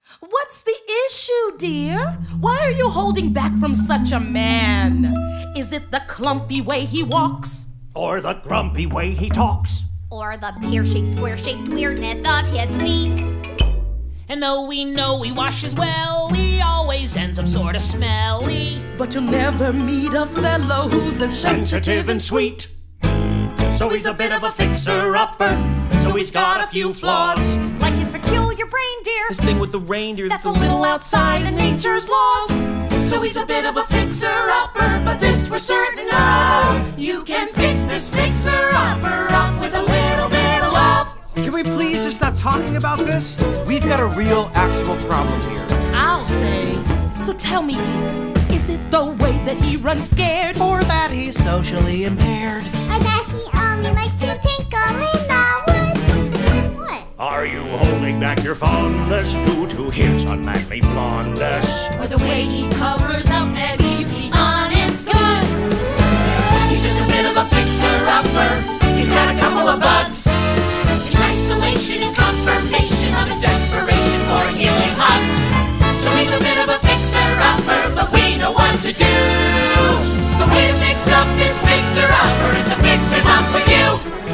What's the issue, dear? Why are you holding back from such a man? Is it the clumpy way he walks? Or the grumpy way he talks? Or the pear-shaped, square-shaped weirdness of his feet? And though we know he washes well, he always ends up sort of smelly. But you'll never meet a fellow who's as sensitive and sweet. So he's a bit of a fixer-upper. So he's got a few flaws. Like his peculiar reindeer. This thing with the reindeer that's a little outside of nature's laws. So he's a bit of a fixer-upper, but this we're certain of. You can fix this fixer-upper up with a little bit of love. Can we please just stop talking about this? We've got a real, actual problem here. I'll say. So tell me, dear, is it the way that he runs scared? Or that he's socially impaired? Or that he only likes to tinkle in the woods? What? Are you holding back your fondness due to his unmanly blondness? Or the way he covers up and he's the honest goods? He's just a bit of a fixer-upper. He's got a couple of bugs. His isolation is confirmation of his desperation for healing hugs. So he's a bit of a fixer-upper, but we know what to do. The way to fix up this fixer-upper is to fix him up with you.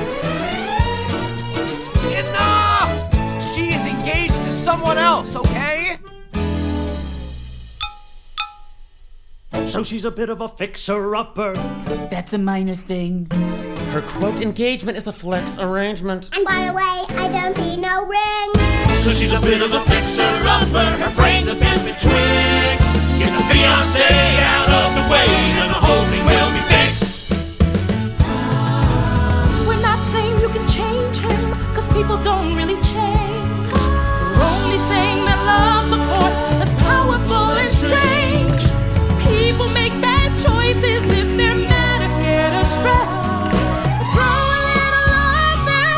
Enough! She is engaged to someone else, okay? So she's a bit of a fixer-upper. That's a minor thing. Her quote engagement is a flex arrangement. And by the way, I don't see no ring. So she's a bit of a fixer-upper. Her brain's a bit betwixt. Get the fiancé out of the way and the whole thing will be fixed. We're not saying you can change him, cause people don't really change. We're only saying that love's a force that's powerful and strange. People make bad choices if they're mad or scared or stressed. Throw a little love their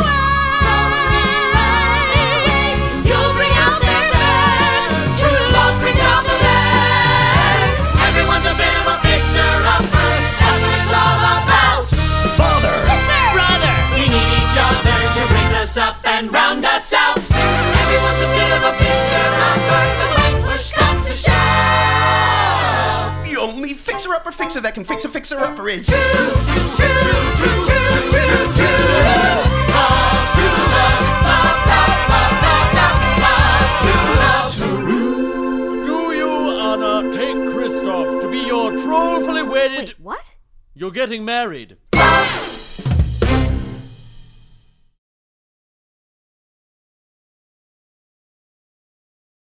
way. You'll bring out their best. True love brings out the best. Everyone's a bit of a fixer-upper. That's what it's all about. Father! Sister! Brother! We need each other to raise us up and round us out. Everyone's a bit of a fixer-upper, but when push comes to shove, The only fixer-upper fixer that can fix a fixer-upper is... true, true, true, true, true, true, true. Love, true love, love, love, love, love, love, true love, true. Do you, Anna, take Christoph to be your trollfully wedded... Wait, what? You're getting married.